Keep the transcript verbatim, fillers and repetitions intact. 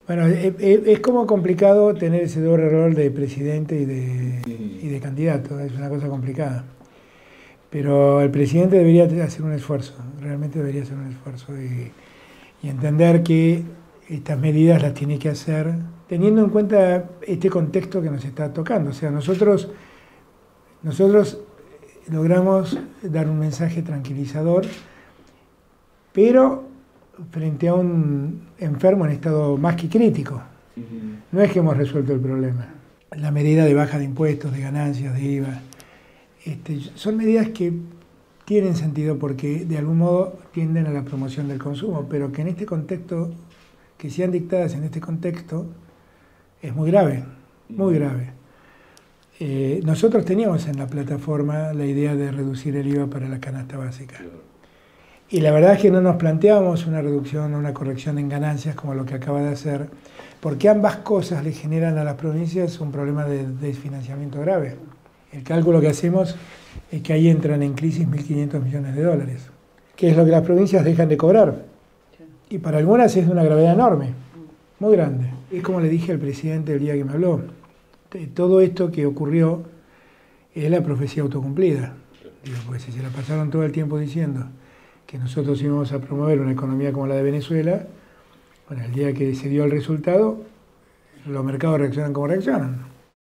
Bueno, es, es como complicado tener ese doble rol de presidente y de, y de candidato, es una cosa complicada. Pero el presidente debería hacer un esfuerzo, realmente debería hacer un esfuerzo y, y entender que estas medidas las tiene que hacer teniendo en cuenta este contexto que nos está tocando. O sea, nosotros, nosotros logramos dar un mensaje tranquilizador, pero frente a un enfermo en estado más que crítico. No es que hemos resuelto el problema. La medida de baja de impuestos, de ganancias, de I V A, este, son medidas que tienen sentido porque de algún modo tienden a la promoción del consumo, pero que en este contexto, que sean dictadas en este contexto, es muy grave, muy grave. Eh, nosotros teníamos en la plataforma la idea de reducir el I V A para la canasta básica. Y la verdad es que no nos planteábamos una reducción o una corrección en ganancias como lo que acaba de hacer, porque ambas cosas le generan a las provincias un problema de desfinanciamiento grave. El cálculo que hacemos es que ahí entran en crisis mil quinientos millones de dólares, que es lo que las provincias dejan de cobrar. Y para algunas es de una gravedad enorme, muy grande. Es como le dije al presidente el día que me habló, todo esto que ocurrió es la profecía autocumplida. Digo, pues si se la pasaron todo el tiempo diciendo que nosotros íbamos a promover una economía como la de Venezuela, bueno, el día que se dio el resultado, los mercados reaccionan como reaccionan.